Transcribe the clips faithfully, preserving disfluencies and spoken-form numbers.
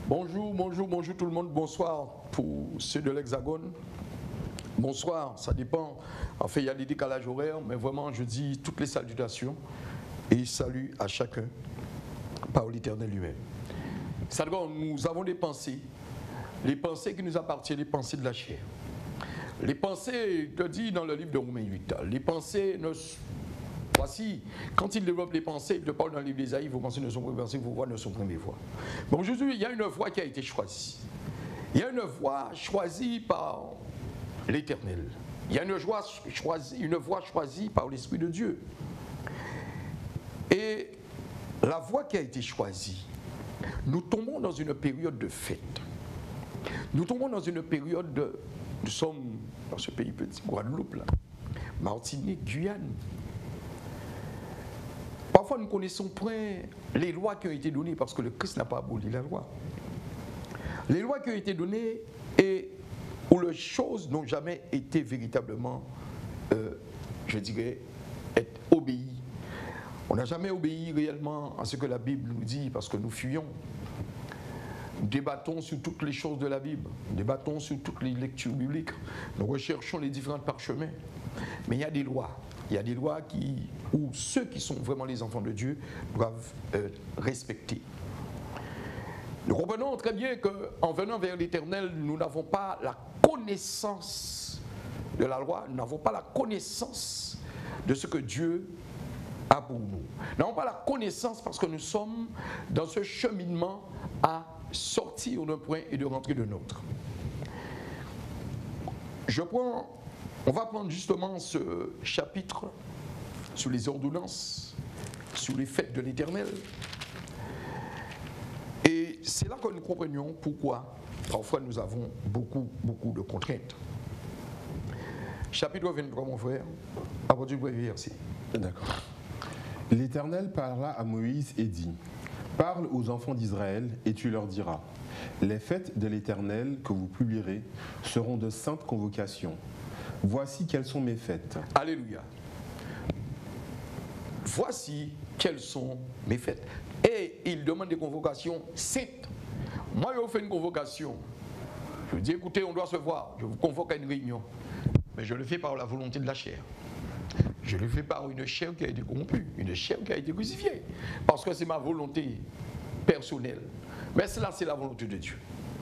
Bonjour, bonjour, bonjour tout le monde, bonsoir pour ceux de l'Hexagone. Bonsoir, ça dépend. En fait, il y a des décalages horaires, mais vraiment, je dis toutes les salutations et salut à chacun par l'Éternel lui-même. Ça d'abord, nous avons des pensées, les pensées qui nous appartiennent, les pensées de la chair. Les pensées, je dis dans le livre de Romains huit, les pensées ne... Voici, quand il développe les pensées, il te parle dans le livre d'Ésaïe, vos pensées ne sont pas mes pensées, vos voix ne sont pas mes voix. Donc Jésus, il y a une voix qui a été choisie. Il y a une voix choisie par l'Éternel. Il y a une voix choisie, une voix choisie par l'Esprit de Dieu. Et la voix qui a été choisie, nous tombons dans une période de fête. Nous tombons dans une période de... Nous sommes dans ce pays petit, Guadeloupe, là, Martinique, Guyane. Parfois, nous connaissons point les lois qui ont été données parce que le Christ n'a pas aboli la loi. Les lois qui ont été données et où les choses n'ont jamais été véritablement, euh, je dirais, être obéies. On n'a jamais obéi réellement à ce que la Bible nous dit parce que nous fuyons. Nous débattons sur toutes les choses de la Bible, nous débattons sur toutes les lectures bibliques, nous recherchons les différents parchemins. Mais il y a des lois. Il y a des lois qui, où ceux qui sont vraiment les enfants de Dieu doivent euh, respecter. Nous comprenons très bien qu'en venant vers l'Éternel, nous n'avons pas la connaissance de la loi, nous n'avons pas la connaissance de ce que Dieu a pour nous. Nous n'avons pas la connaissance parce que nous sommes dans ce cheminement à sortir d'un point et de rentrer de l'autre. Je prends... On va prendre justement ce chapitre sur les ordonnances, sur les fêtes de l'Éternel. Et c'est là que nous comprenions pourquoi parfois nous avons beaucoup, beaucoup de contraintes. Chapitre vingt-trois, mon frère, à partir du premier verset. D'accord. L'Éternel parla à Moïse et dit : parle aux enfants d'Israël et tu leur diras : les fêtes de l'Éternel que vous publierez seront de saintes convocations. Voici quelles sont mes fêtes. Alléluia. Voici quelles sont mes fêtes. Et il demande des convocations saintes. Moi, je vous fais une convocation. Je vous dis, écoutez, on doit se voir. Je vous convoque à une réunion. Mais je le fais par la volonté de la chair. Je le fais par une chair qui a été corrompue, une chair qui a été crucifiée. Parce que c'est ma volonté personnelle. Mais cela, c'est la volonté de Dieu.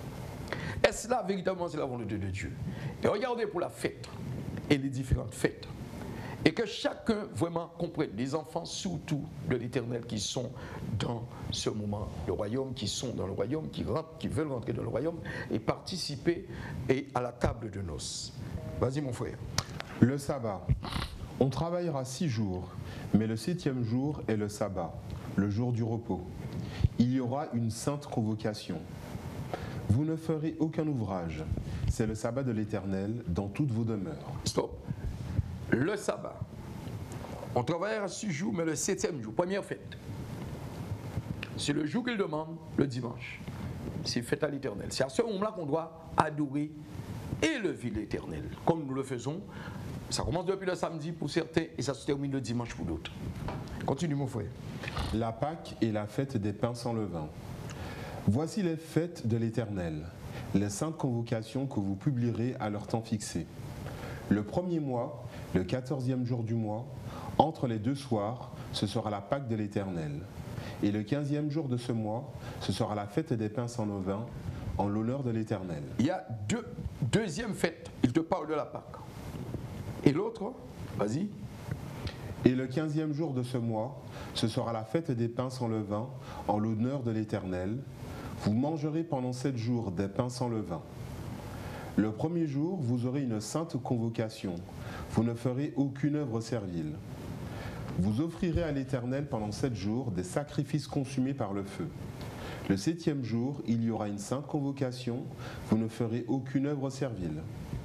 Et cela, véritablement, c'est la volonté de Dieu. Et regardez pour la fête et les différentes fêtes. Et que chacun vraiment comprenne, les enfants surtout de l'Éternel qui sont dans ce moment, le royaume, qui sont dans le royaume, qui, rentrent, qui veulent rentrer dans le royaume et participer et à la table de noces. Vas-y mon frère. Le sabbat. On travaillera six jours, mais le septième jour est le sabbat, le jour du repos. Il y aura une sainte convocation. Vous ne ferez aucun ouvrage. C'est le sabbat de l'Éternel dans toutes vos demeures. Stop. Le sabbat. On travaillera six jours, mais le septième jour, première fête. C'est le jour qu'il demande, le dimanche. C'est fête à l'Éternel. C'est à ce moment-là qu'on doit adorer et élever l'Éternel. Comme nous le faisons. Ça commence depuis le samedi pour certains et ça se termine le dimanche pour d'autres. Continue mon frère. La Pâque et la fête des pains sans levain. Voici les fêtes de l'Éternel, les saintes convocations que vous publierez à leur temps fixé. Le premier mois, le quatorzième jour du mois, entre les deux soirs, ce sera la Pâque de l'Éternel. Et le quinzième jour de ce mois, ce sera la fête des pains sans levain, en l'honneur de l'Éternel. Il y a deux deuxième fête, il te parle de la Pâque. Et l'autre, vas-y. Et le quinzième jour de ce mois, ce sera la fête des pains sans levain, en l'honneur de l'Éternel. Vous mangerez pendant sept jours des pains sans levain. Le premier jour, vous aurez une sainte convocation. Vous ne ferez aucune œuvre servile. Vous offrirez à l'Éternel pendant sept jours des sacrifices consumés par le feu. Le septième jour, il y aura une sainte convocation. Vous ne ferez aucune œuvre servile.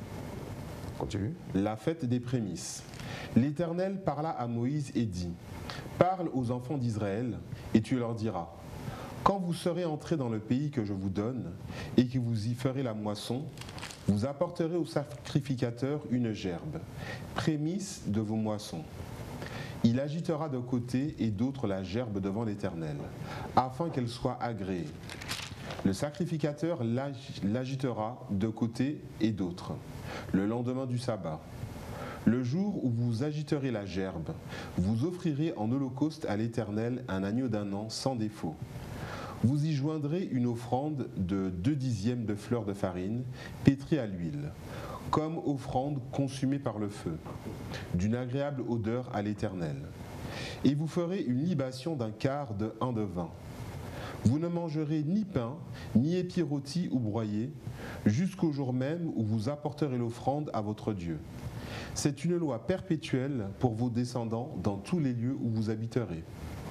Continue. La fête des prémices. L'Éternel parla à Moïse et dit : parle aux enfants d'Israël et tu leur diras : quand vous serez entrés dans le pays que je vous donne et que vous y ferez la moisson, vous apporterez au sacrificateur une gerbe, prémisse de vos moissons. Il agitera de côté et d'autre la gerbe devant l'Éternel, afin qu'elle soit agréée. Le sacrificateur l'agitera de côté et d'autre, le lendemain du sabbat. Le jour où vous agiterez la gerbe, vous offrirez en holocauste à l'Éternel un agneau d'un an sans défaut. Vous y joindrez une offrande de deux dixièmes de fleur de farine, pétrie à l'huile, comme offrande consumée par le feu, d'une agréable odeur à l'Éternel. Et vous ferez une libation d'un quart de hin de vin. Vous ne mangerez ni pain, ni épis rôtis ou broyés, jusqu'au jour même où vous apporterez l'offrande à votre Dieu. C'est une loi perpétuelle pour vos descendants dans tous les lieux où vous habiterez.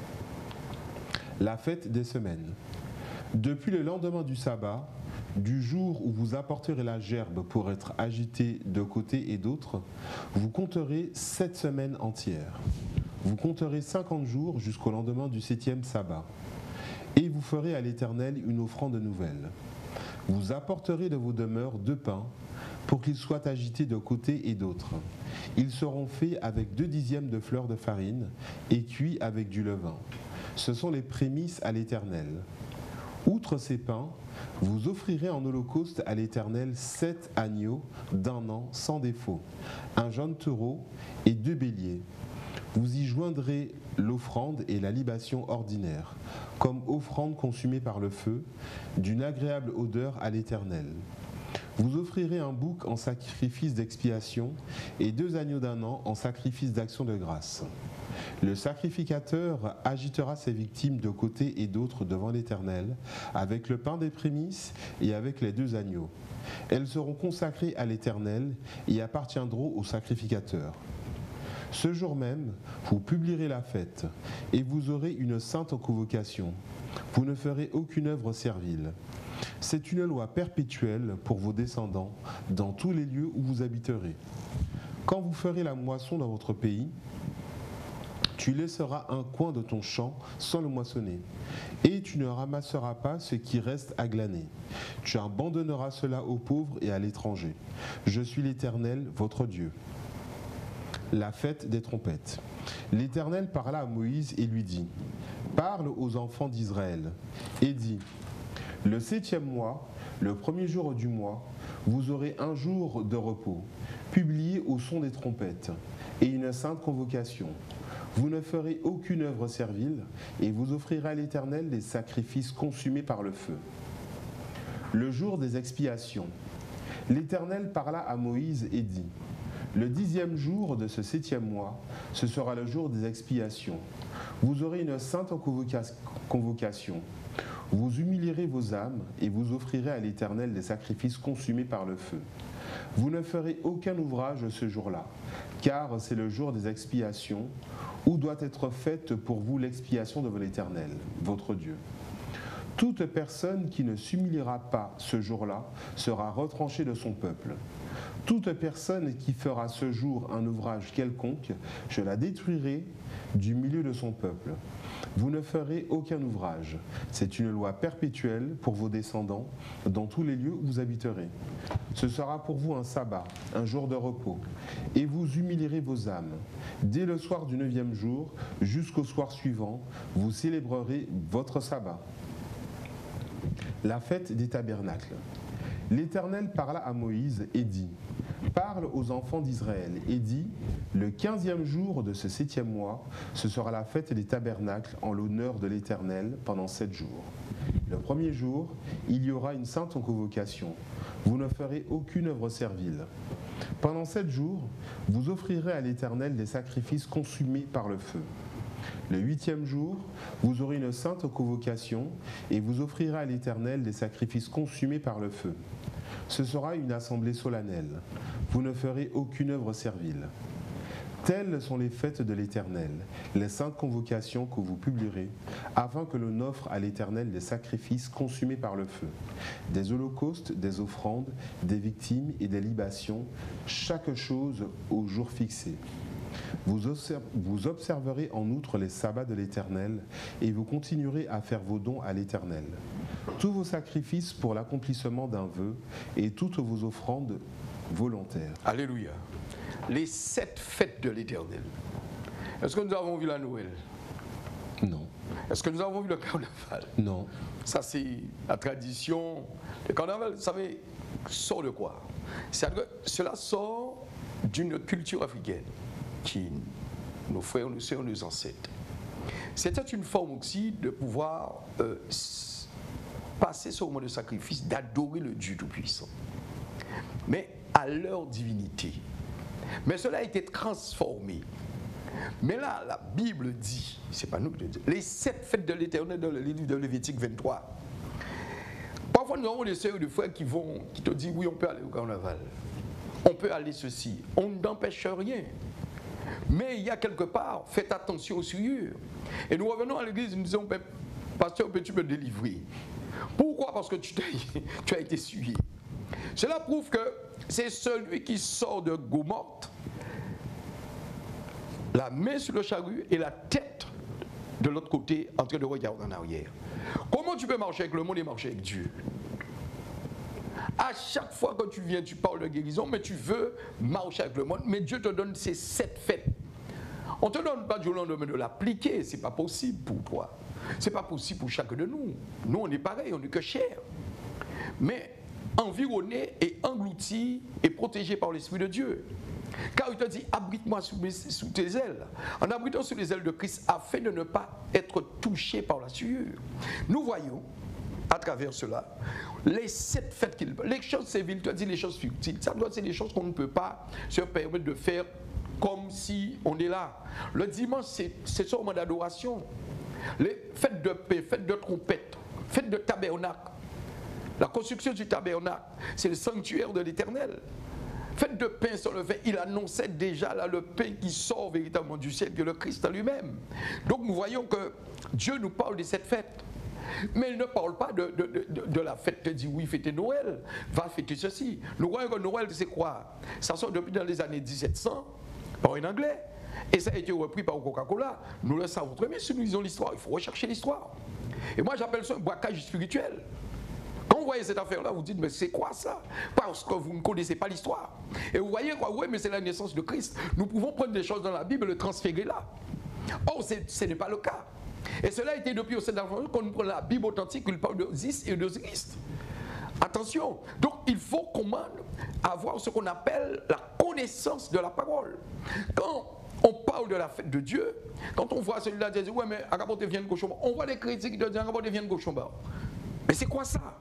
La fête des semaines. Depuis le lendemain du sabbat, du jour où vous apporterez la gerbe pour être agitée de côté et d'autre, vous compterez sept semaines entières. Vous compterez cinquante jours jusqu'au lendemain du septième sabbat. Et vous ferez à l'Éternel une offrande nouvelle. Vous apporterez de vos demeures deux pains, pour qu'ils soient agités de côté et d'autre. Ils seront faits avec deux dixièmes de fleur de farine et cuits avec du levain. Ce sont les prémices à l'Éternel. Outre ces pains, vous offrirez en holocauste à l'Éternel sept agneaux d'un an sans défaut, un jeune taureau et deux béliers. Vous y joindrez l'offrande et la libation ordinaire, comme offrande consumée par le feu, d'une agréable odeur à l'Éternel. Vous offrirez un bouc en sacrifice d'expiation et deux agneaux d'un an en sacrifice d'action de grâce. Le sacrificateur agitera ses victimes de côté et d'autre devant l'Éternel, avec le pain des prémices et avec les deux agneaux. Elles seront consacrées à l'Éternel et appartiendront au sacrificateur. Ce jour même, vous publierez la fête, et vous aurez une sainte convocation. Vous ne ferez aucune œuvre servile. C'est une loi perpétuelle pour vos descendants dans tous les lieux où vous habiterez. Quand vous ferez la moisson dans votre pays, tu laisseras un coin de ton champ sans le moissonner, et tu ne ramasseras pas ce qui reste à glaner. Tu abandonneras cela aux pauvres et à l'étranger. Je suis l'Éternel, votre Dieu. La fête des trompettes. L'Éternel parla à Moïse et lui dit : Parle aux enfants d'Israël et dis : Le septième mois, le premier jour du mois, vous aurez un jour de repos, publié au son des trompettes, et une sainte convocation. Vous ne ferez aucune œuvre servile, et vous offrirez à l'Éternel des sacrifices consumés par le feu. Le jour des expiations. L'Éternel parla à Moïse et dit : Le dixième jour de ce septième mois, ce sera le jour des expiations. Vous aurez une sainte convocation. Vous humilierez vos âmes et vous offrirez à l'Éternel des sacrifices consumés par le feu. Vous ne ferez aucun ouvrage ce jour-là, car c'est le jour des expiations, où doit être faite pour vous l'expiation devant l'Éternel, votre Dieu. Toute personne qui ne s'humiliera pas ce jour-là sera retranchée de son peuple. Toute personne qui fera ce jour un ouvrage quelconque, je la détruirai du milieu de son peuple. Vous ne ferez aucun ouvrage. C'est une loi perpétuelle pour vos descendants dans tous les lieux où vous habiterez. Ce sera pour vous un sabbat, un jour de repos, et vous humilierez vos âmes. Dès le soir du neuvième jour jusqu'au soir suivant, vous célébrerez votre sabbat. La fête des tabernacles. L'Éternel parla à Moïse et dit : Parle aux enfants d'Israël et dis : Le quinzième jour de ce septième mois, ce sera la fête des tabernacles en l'honneur de l'Éternel pendant sept jours. Le premier jour, il y aura une sainte convocation. Vous ne ferez aucune œuvre servile. Pendant sept jours, vous offrirez à l'Éternel des sacrifices consumés par le feu. Le huitième jour, vous aurez une sainte convocation et vous offrirez à l'Éternel des sacrifices consumés par le feu. Ce sera une assemblée solennelle. Vous ne ferez aucune œuvre servile. Telles sont les fêtes de l'Éternel, les saintes convocations que vous publierez, afin que l'on offre à l'Éternel des sacrifices consumés par le feu, des holocaustes, des offrandes, des victimes et des libations, chaque chose au jour fixé. Vous observerez en outre les sabbats de l'Éternel et vous continuerez à faire vos dons à l'Éternel. Tous vos sacrifices pour l'accomplissement d'un vœu et toutes vos offrandes volontaires. Alléluia. Les sept fêtes de l'Éternel. Est-ce que nous avons vu la Noël? Non. Est-ce que nous avons vu le carnaval? Non. Ça, c'est la tradition. Le carnaval, vous savez, sort de quoi? Cela sort d'une culture africaine qui, nos frères, nos sœurs, nos ancêtres. C'était une forme aussi de pouvoir euh, passer ce moment de sacrifice, d'adorer le Dieu Tout-Puissant. Mais à leur divinité. Mais cela a été transformé. Mais là, la Bible dit, c'est pas nous qui le disons, les sept fêtes de l'Éternel dans le livre de Lévitique vingt-trois. Parfois, nous avons des sœurs et des frères qui vont, qui te disent, oui, on peut aller au carnaval. On peut aller ceci. On n'empêche rien. Mais il y a quelque part, faites attention aux souillures. Et nous revenons à l'église, nous disons, pasteur, peux-tu me délivrer? Pourquoi? Parce que tu, tu as été souillé. Cela prouve que c'est celui qui sort de Gomorrhe, la main sur le charrue et la tête de l'autre côté en train de regarder en arrière. Comment tu peux marcher avec le monde et marcher avec Dieu? À chaque fois que tu viens, tu parles de guérison, mais tu veux marcher avec le monde, mais Dieu te donne ces sept fêtes. On ne te donne pas du lendemain de l'appliquer, ce n'est pas possible pour toi. Ce n'est pas possible pour chacun de nous. Nous, on est pareil, on n'est que chair. Mais environné et englouti et protégé par l'Esprit de Dieu. Car il te dit, abrite-moi sous, sous tes ailes. En abritant sous les ailes de Christ, afin de ne pas être touché par la souillure. Nous voyons, à travers cela, les sept fêtes qu'il veut. Les choses civiles, il te dit les choses futiles. Ça doit être des choses qu'on ne peut pas se permettre de faire comme si on est là. Le dimanche, c'est ce moment d'adoration. Les fêtes de paix, fêtes de trompette, fêtes de tabernacle. La construction du tabernacle, c'est le sanctuaire de l'Éternel. Fête de pain sur le vin, il annonçait déjà là le pain qui sort véritablement du ciel, que le Christ en lui-même. Donc nous voyons que Dieu nous parle de cette fête. Mais il ne parle pas de, de, de, de la fête, il dit oui, fêtez Noël, va fêter ceci. Nous voyons que Noël, c'est quoi? Ça sort depuis dans les années dix-sept cents, par un Anglais. Et ça a été repris par Coca-Cola. Nous le savons très bien, si nous lisons l'histoire, il faut rechercher l'histoire. Et moi j'appelle ça un braquage spirituel. Quand vous voyez cette affaire-là, vous dites, mais c'est quoi ça? Parce que vous ne connaissez pas l'histoire. Et vous voyez quoi? Oui, mais c'est la naissance de Christ. Nous pouvons prendre des choses dans la Bible et le transférer là. Or, ce n'est pas le cas. Et cela a été depuis au sein de qu'on nous prend la Bible authentique, il parle d'Osiris et d'Osiris. Attention, donc il faut qu'on avoir ce qu'on appelle la connaissance de la parole. Quand on parle de la fête de Dieu, quand on voit celui-là qui dit, ouais, mais à rapporter vient de Gauchomba, on voit les critiques qui disent, à rapporter vient de Gauchomba. Mais c'est quoi ça?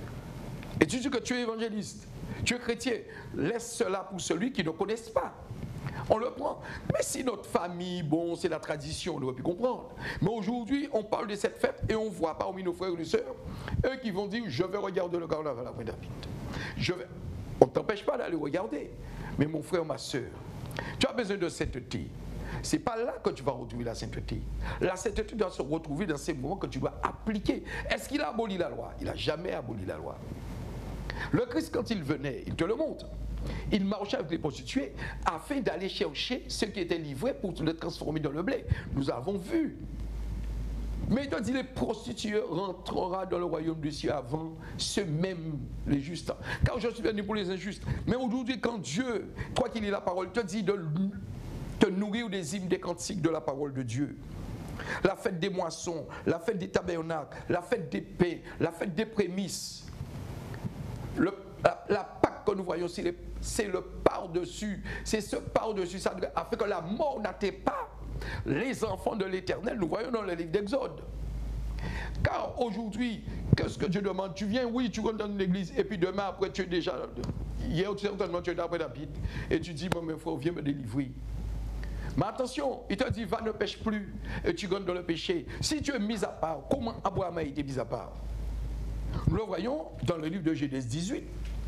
Et tu dis que tu es évangéliste, tu es chrétien, laisse cela pour celui qui ne connaisse pas. On le prend. Mais si notre famille, bon, c'est la tradition, on aurait pu comprendre. Mais aujourd'hui, on parle de cette fête et on voit parmi nos frères et nos sœurs, eux qui vont dire, je vais regarder le carnaval après David. Je vais... On ne t'empêche pas d'aller regarder. Mais mon frère, ma sœur, tu as besoin de sainteté. Ce n'est pas là que tu vas retrouver la sainteté. La sainteté doit se retrouver dans ces moments que tu dois appliquer. Est-ce qu'il a aboli la loi? Il n'a jamais aboli la loi. Le Christ, quand il venait, il te le montre. Il marchait avec les prostituées afin d'aller chercher ceux qui étaient livrés pour les transformer dans le blé. Nous avons vu. Mais il te dit, les prostituées rentrera dans le royaume des cieux avant ceux même les justes. Car je suis venu pour les injustes. Mais aujourd'hui, quand Dieu, toi qui lis la parole, te dit de te nourrir des hymnes, des cantiques de la parole de Dieu. La fête des moissons, la fête des tabernacles, la fête des paix, la fête des prémices. Le, la, la Pâque que nous voyons, c'est le par-dessus. C'est ce par-dessus, ça a fait que la mort n'atteint pas les enfants de l'Éternel. Nous voyons dans le livre d'Exode. Car aujourd'hui, qu'est-ce que Dieu demande? Tu viens, oui, tu rentres dans l'église, et puis demain, après, tu es déjà... Hier, certainement, tu es après David, et tu dis, bon, mes frères, viens me délivrer. Mais attention, il te dit, va, ne pêche plus, et tu rentres dans le péché. Si tu es mis à part, comment Abraham a été mis à part? Nous le voyons dans le livre de Genèse dix-huit.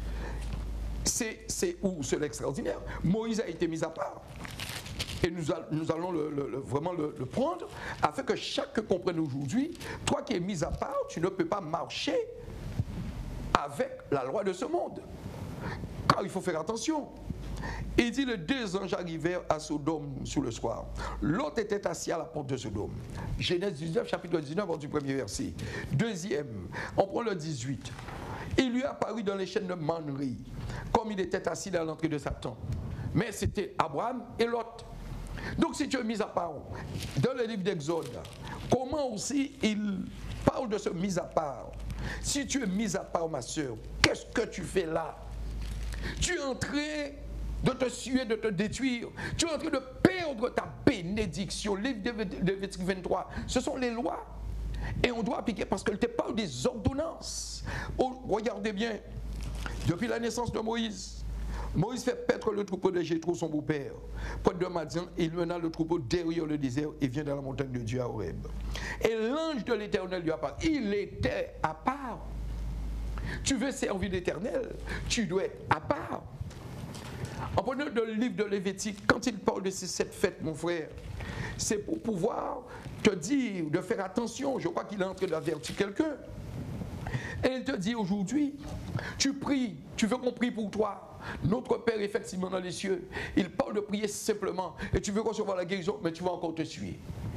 C'est où c'est l'extraordinaire. Moïse a été mis à part. Et nous, a, nous allons le, le, le, vraiment le, le prendre afin que chacun comprenne aujourd'hui, toi qui es mis à part, tu ne peux pas marcher avec la loi de ce monde. Car il faut faire attention. Il dit, les deux anges arrivèrent à Sodome sur le soir. L'autre était assis à la porte de Sodome. Genèse dix-neuf, chapitre dix-neuf, du premier verset. Deuxième, on prend le dix-huit. Il lui apparut dans les chaînes de Manri, comme il était assis dans l'entrée de sa tente. Mais c'était Abraham et Lot. Donc si tu es mis à part, dans le livre d'Exode, comment aussi il parle de ce mis à part? Si tu es mis à part, ma soeur, qu'est-ce que tu fais là? Tu es en train de te suer, de te détruire. Tu es en train de perdre ta bénédiction. Livre de Lévitique vingt-trois, ce sont les lois. Et on doit appliquer parce qu'elle te parle des ordonnances. Oh, regardez bien, depuis la naissance de Moïse, Moïse fait paître le troupeau de Jéthro, son beau-père. Près de Madian, il mena le troupeau derrière le désert et vient dans la montagne de Dieu à Horeb. Et l'ange de l'Éternel lui apparaît. Il était à part. Tu veux servir l'Éternel, tu dois être à part. En prenant le livre de Lévitique, quand il parle de ces sept fêtes, mon frère, c'est pour pouvoir te dire de faire attention. Je crois qu'il est en train d'avertir quelqu'un. Et il te dit aujourd'hui, tu pries, tu veux qu'on prie pour toi. Notre Père, effectivement, dans les cieux, il parle de prier simplement. Et tu veux recevoir la guérison, mais tu vas encore te suivre.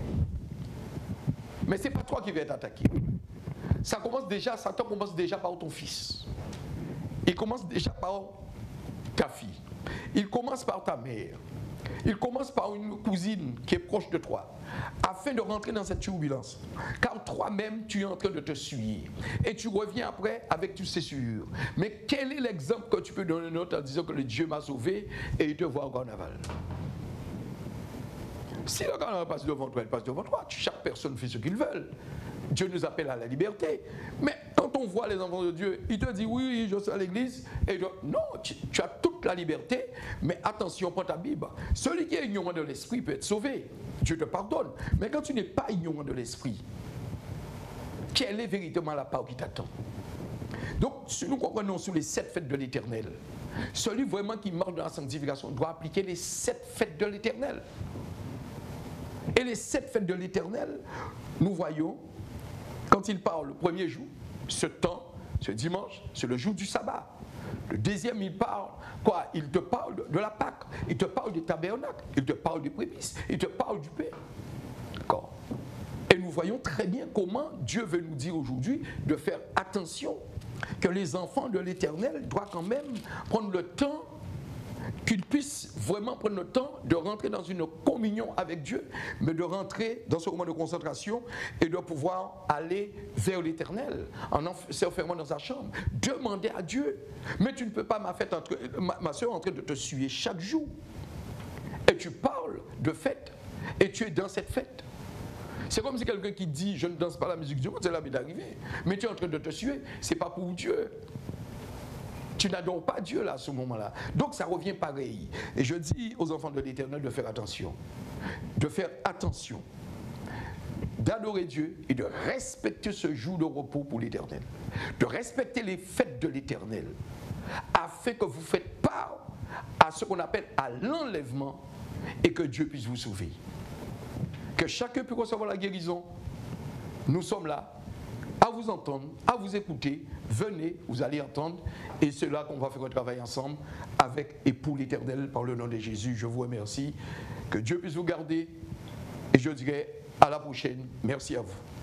Mais ce n'est pas toi qui vas être attaqué. Ça commence déjà, Satan commence déjà par ton fils. Il commence déjà par ta fille. Il commence par ta mère. Il commence par une cousine qui est proche de toi, afin de rentrer dans cette turbulence. Car toi-même, tu es en train de te suivre. Et tu reviens après avec toutes ces sueurs. Mais quel est l'exemple que tu peux donner un autre en disant que le Dieu m'a sauvé et il te voit au carnaval? Si le carnaval passe devant toi, il passe devant toi. Chaque personne fait ce qu'il veut. Dieu nous appelle à la liberté. Mais quand on voit les enfants de Dieu, il te dit oui, je suis à l'église. Et je... Non, tu, tu as toute la liberté, mais attention, prends ta Bible. Celui qui est ignorant de l'esprit peut être sauvé. Dieu te pardonne. Mais quand tu n'es pas ignorant de l'esprit, quelle est véritablement la part qui t'attend? Donc, si nous comprenons sur les sept fêtes de l'Éternel, celui vraiment qui marche dans la sanctification doit appliquer les sept fêtes de l'Éternel. Et les sept fêtes de l'Éternel, nous voyons, quand il parle le premier jour, ce temps, ce dimanche, c'est le jour du sabbat. Le deuxième, il parle, quoi? Il te parle de, de la Pâque, il te parle du tabernacle, il te parle du prémices, il te parle du pain. D'accord? Et nous voyons très bien comment Dieu veut nous dire aujourd'hui de faire attention, que les enfants de l'Éternel doivent quand même prendre le temps, qu'ils puissent vraiment prendre le temps de rentrer dans une communion avec Dieu, mais de rentrer dans ce moment de concentration et de pouvoir aller vers l'Éternel en s'enfermant dans sa chambre. Demander à Dieu. Mais tu ne peux pas, ma, fête entre, ma, ma soeur, en train de te suivre chaque jour. Et tu parles de fête. Et tu es dans cette fête. C'est comme si quelqu'un qui dit « je ne danse pas la musique du monde », c'est là m'est arrivé. Mais tu es en train de te suivre, ce n'est pas pour Dieu. Tu n'adores pas Dieu là à ce moment-là. Donc ça revient pareil. Et je dis aux enfants de l'Éternel de faire attention. De faire attention. D'adorer Dieu et de respecter ce jour de repos pour l'Éternel. De respecter les fêtes de l'Éternel. Afin que vous faites part à ce qu'on appelle à l'enlèvement et que Dieu puisse vous sauver. Que chacun puisse recevoir la guérison. Nous sommes là à vous entendre, à vous écouter. Venez, vous allez entendre. Et c'est là qu'on va faire un travail ensemble avec et pour l'Éternel par le nom de Jésus. Je vous remercie. Que Dieu puisse vous garder. Et je dirai à la prochaine. Merci à vous.